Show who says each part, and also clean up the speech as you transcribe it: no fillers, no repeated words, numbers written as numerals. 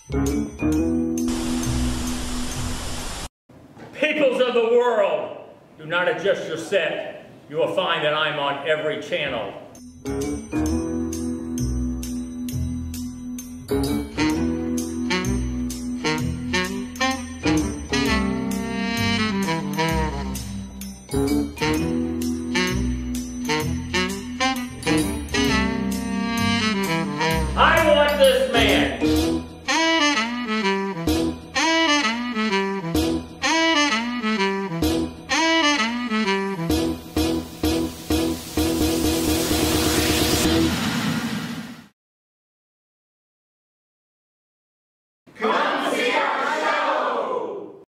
Speaker 1: Peoples of the world, do not adjust your set. You will find that I'm on every channel.